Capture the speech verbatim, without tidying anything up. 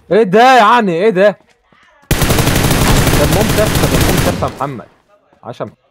ايه ده يعني؟ ايه ده؟ كان ممتاز، كان ممتاز يا محمد. عشان